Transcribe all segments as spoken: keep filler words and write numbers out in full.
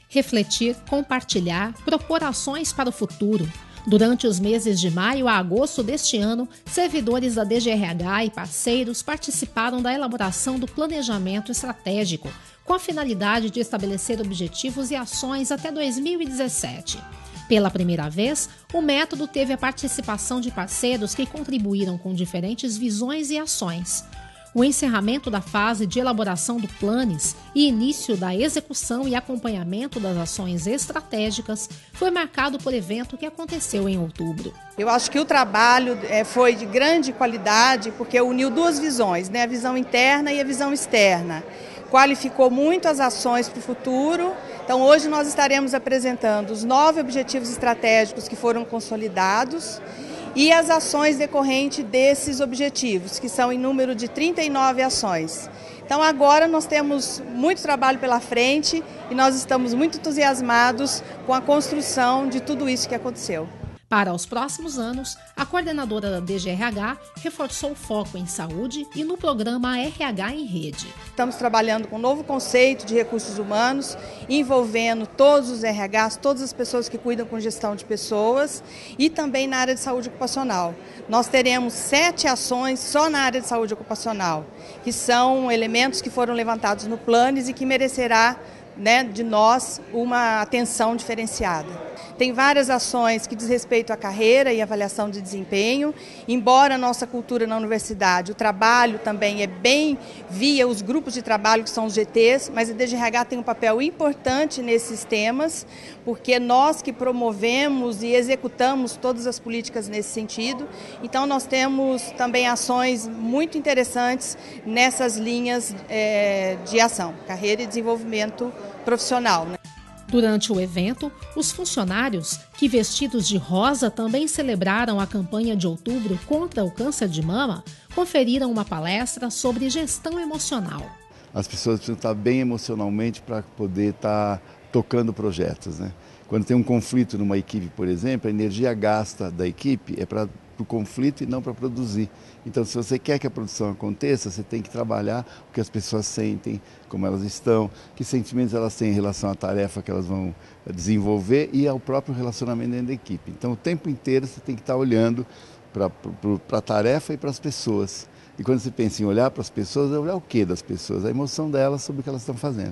refletir, compartilhar, propor ações para o futuro. Durante os meses de maio a agosto deste ano, servidores da D G R H e parceiros participaram da elaboração do planejamento estratégico, com a finalidade de estabelecer objetivos e ações até dois mil e dezessete. Pela primeira vez, o método teve a participação de parceiros que contribuíram com diferentes visões e ações. O encerramento da fase de elaboração do Planes e início da execução e acompanhamento das ações estratégicas foi marcado por evento que aconteceu em outubro. Eu acho que o trabalho foi de grande qualidade porque uniu duas visões, né? A visão interna e a visão externa. Qualificou muito as ações para o futuro. Então hoje nós estaremos apresentando os nove objetivos estratégicos que foram consolidados e as ações decorrentes desses objetivos, que são em número de trinta e nove ações. Então agora nós temos muito trabalho pela frente e nós estamos muito entusiasmados com a construção de tudo isso que aconteceu. Para os próximos anos, a coordenadora da D G R H reforçou o foco em saúde e no programa R H em Rede. Estamos trabalhando com um novo conceito de recursos humanos, envolvendo todos os R Hs, todas as pessoas que cuidam com gestão de pessoas e também na área de saúde ocupacional. Nós teremos sete ações só na área de saúde ocupacional, que são elementos que foram levantados no Planes e que merecerá, né, de nós uma atenção diferenciada. Tem várias ações que diz respeito à carreira e avaliação de desempenho, embora a nossa cultura na universidade, o trabalho também é bem via os grupos de trabalho que são os G Ts, mas a D G R H tem um papel importante nesses temas, porque nós que promovemos e executamos todas as políticas nesse sentido, então nós temos também ações muito interessantes nessas linhas é, de ação, carreira e desenvolvimento profissional, né? Durante o evento, os funcionários, que vestidos de rosa também celebraram a campanha de outubro contra o câncer de mama, conferiram uma palestra sobre gestão emocional. As pessoas precisam estar bem emocionalmente para poder estar tocando projetos, né? Quando tem um conflito numa equipe, por exemplo, a energia gasta da equipe é para o conflito e não para produzir. Então, se você quer que a produção aconteça, você tem que trabalhar o que as pessoas sentem, como elas estão, que sentimentos elas têm em relação à tarefa que elas vão desenvolver e ao próprio relacionamento dentro da equipe. Então, o tempo inteiro você tem que estar olhando para a tarefa e para as pessoas. E quando você pensa em olhar para as pessoas, é olhar o que das pessoas? A emoção delas sobre o que elas estão fazendo.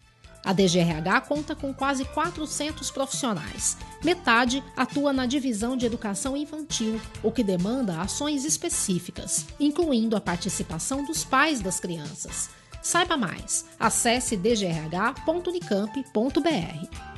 A D G R H conta com quase quatrocentos profissionais. Metade atua na divisão de educação infantil, o que demanda ações específicas, incluindo a participação dos pais das crianças. Saiba mais. Acesse d g r h ponto unicamp ponto b r.